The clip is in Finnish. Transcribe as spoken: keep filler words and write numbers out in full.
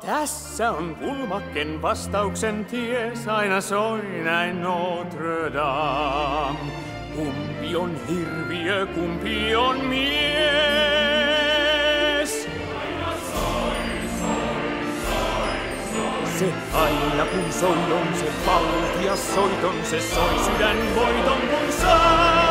Tässä on pulmakken vastauksen ties, aina soi näin Notre Dame. Kumpi on hirviö, kumpi on mies? Aina soi, soi, soi, soi. Se aina kun soi on se valtias soiton, se soi sydänvoiton kun saa.